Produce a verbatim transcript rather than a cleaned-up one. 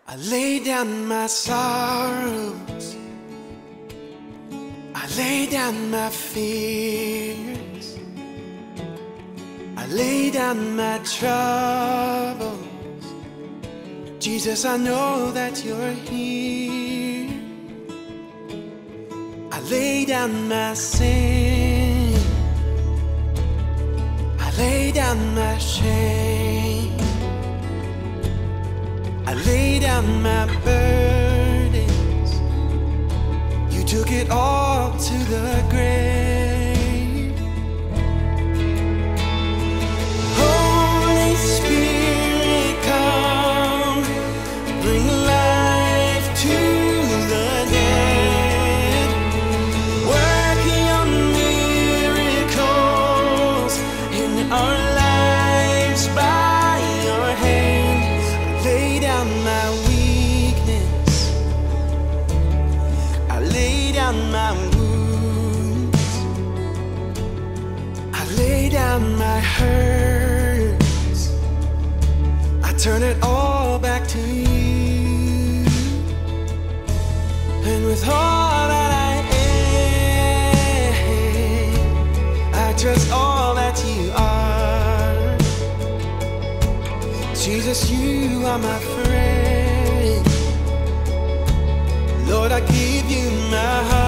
I lay down my sorrows, I lay down my fears, I lay down my troubles. Jesus, I know that you're here. I lay down my sin, I lay down my shame, I lay down my burdens. You took it all to the grave. Holy Spirit, come, bring life to the dead. Work your miracles in our lives by your hand. Lay down my weakness, I lay down my wounds, I lay down my hurts, I turn it all back to you. And with all that I am, I trust all that you are. Jesus, you are my friend. Lord, I give you my heart.